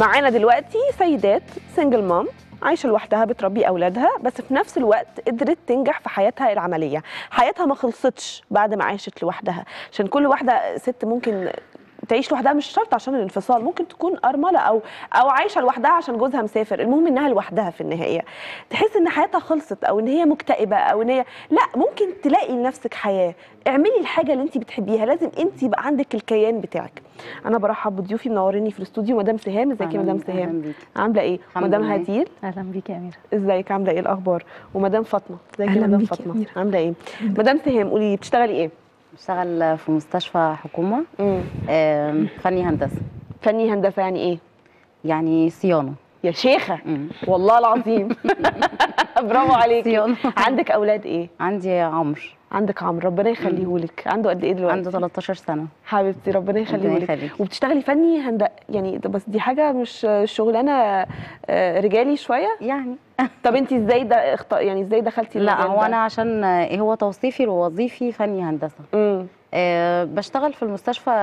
معانا دلوقتي سيدات سنجل مام عايشه لوحدها بتربي اولادها، بس في نفس الوقت قدرت تنجح في حياتها العمليه. حياتها ما خلصتش بعد ما عاشت لوحدها، عشان كل واحده ست ممكن تعيش لوحدها مش شرط عشان الانفصال، ممكن تكون ارمله او عايشه لوحدها عشان جوزها مسافر، المهم انها لوحدها في النهايه. تحس ان حياتها خلصت او ان هي مكتئبه او ان هي لا، ممكن تلاقي لنفسك حياه. اعملي الحاجه اللي انت بتحبيها، لازم انت يبقى عندك الكيان بتاعك. انا برحب بضيوفي منوريني في الاستوديو. مدام سهام، ازيك يا مدام سهام؟ عامله ايه؟ مدام هديل، اهلا بيكي يا اميره. ازيك؟ عامله ايه الاخبار؟ ومدام فاطمه، ازيك يا مدام فاطمه؟ عامله ايه؟ مدام سهام قولي لي بتشتغلي ايه؟ بشتغل في مستشفى حكومة. فني هندسة. فني هندسه يعني ايه؟ يعني صيانة يا شيخه. والله العظيم. برافو عليكي. صيانة. عندك اولاد ايه؟ عندي عمرو. عندك عمرو، ربنا يخليهولك. عنده قد ايه دلوقتي؟ عنده 13 سنة. حبيبتي ربنا يخليهولك. وبتشتغلي فني دي بس دي حاجه مش شغلانه رجالي شويه يعني. طب انت ازاي يعني ازاي دخلتي المجال لا، ده؟ هو انا عشان هو توصيفي الوظيفي فني هندسة. بشتغل في المستشفى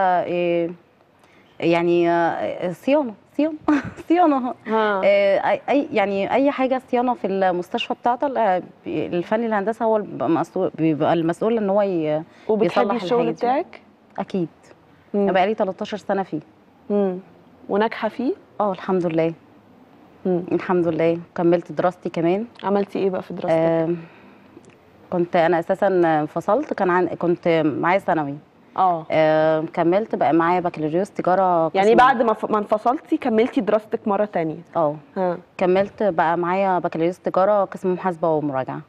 يعني صيانة صيانة. يعني اي حاجه صيانه في المستشفى بتاعته. الفني الهندسه هو بيبقى المسؤول ان هو وبتحبي الشغل بتاعك؟ اكيد. انا بقالي 13 سنه فيه. وناجحه فيه؟ الحمد لله. الحمد لله. كملت دراستي كمان. عملتي ايه بقى في دراستك؟ كنت انا اساسا انفصلت، كنت معايا ثانوي. كملت بقى معايا بكالوريوس تجاره. يعني بعد ما انفصلتي كملتي دراستك مره ثانيه؟ كملت بقى معايا بكالوريوس تجاره قسم محاسبه ومراجعه.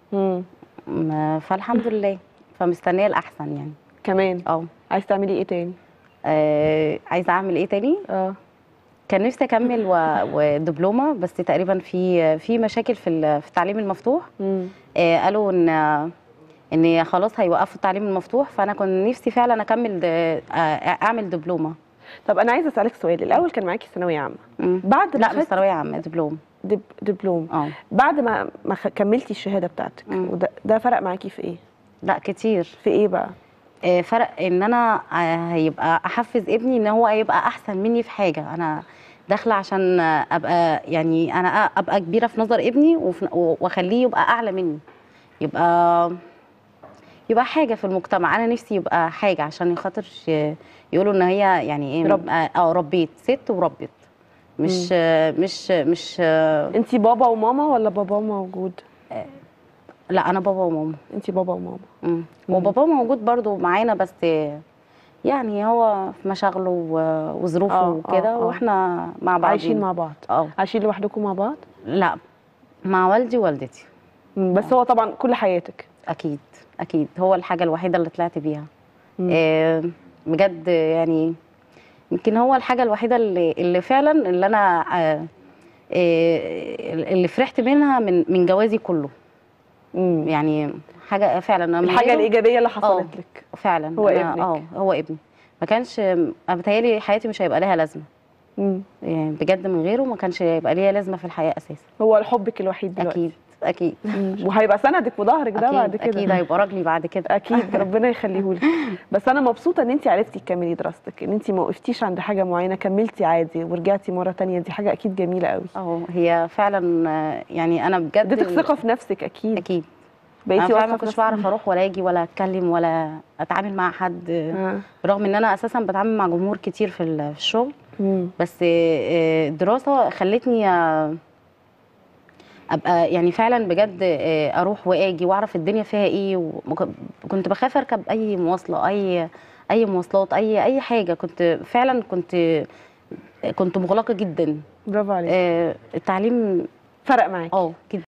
فالحمد لله، فمستنيه الاحسن يعني كمان. عايزه تعملي ايه تاني؟ عايزه اعمل ايه تاني؟ كان نفسي اكمل ودبلومه، بس تقريبا في مشاكل في التعليم المفتوح. قالوا ان خلاص هيوقفوا التعليم المفتوح، فانا كنت نفسي فعلا اكمل اعمل دبلومه. طب انا عايزه اسالك سؤال، الاول كان معاكي ثانويه عامه؟ بعد لا، مش ثانويه عامه، دبلوم. دبلوم. بعد ما كملتي الشهاده بتاعتك، ده فرق معاكي في ايه؟ لا، كتير. في ايه بقى؟ فرق ان انا هيبقى احفز ابني ان هو هيبقى احسن مني في حاجه. انا داخله عشان ابقى، يعني انا ابقى كبيره في نظر ابني واخليه يبقى اعلى مني، يبقى حاجه في المجتمع. انا نفسي يبقى حاجه عشان خاطر يقولوا ان هي يعني ايه، ربيت ست وربت. مش انتي بابا وماما ولا بابا موجود؟ لا، انا بابا وماما. انتي بابا وماما. وبابا موجود برضو معانا، بس يعني هو في مشاغله وظروفه وكده، واحنا مع بعض. عايشين مع بعض؟ عايشين لوحدكم مع بعض؟ لا، مع والدي ووالدتي. بس هو طبعا كل حياتك؟ اكيد اكيد، هو الحاجه الوحيده اللي طلعت بيها. بجد يعني، يمكن هو الحاجه الوحيده اللي فعلا اللي انا اللي فرحت منها من جوازي كله. يعني حاجه فعلا الحاجه الايجابيه اللي حصلت لك فعلا هو ابنك. هو ابني. ما كانش بتهيألي حياتي مش هيبقى لها لازمه. يعني بجد من غيره ما كانش هيبقى ليها لازمه في الحياه اساسا. هو حبك الوحيد دلوقتي؟ اكيد. وهيبقى سندك وظهرك ده بعد كده. اكيد هيبقى راجلي بعد كده. اكيد. ربنا يخليهولك. بس انا مبسوطه ان انت عرفتي تكملي دراستك، ان انت ما وقفتيش عند حاجه معينه، كملتي عادي ورجعتي مره ثانيه. دي حاجه اكيد جميله قوي. هي فعلا يعني انا بجد اديتك ثقه في نفسك. اكيد بقيتي واثقه. ما كنتش بعرف اروح ولا اجي ولا اتكلم ولا اتعامل مع حد. رغم ان انا اساسا بتعامل مع جمهور كتير في الشغل. بس الدراسه خلتني ابقى يعني فعلا بجد اروح واجي واعرف الدنيا فيها ايه. وكنت بخاف اركب اي مواصله، اي مواصلات، اي حاجه. كنت مغلقه جدا. برافو عليك. التعليم فرق معاكي؟ جدا.